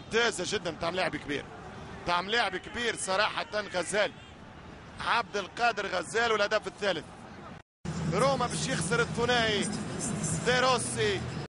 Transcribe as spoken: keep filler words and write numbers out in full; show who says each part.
Speaker 1: ممتازه جدا بتاع لاعب كبير، بتاع لاعب كبير صراحه. غزال، عبد القادر غزال، والهدف الثالث. روما باش يخسر الثنائي دي روسي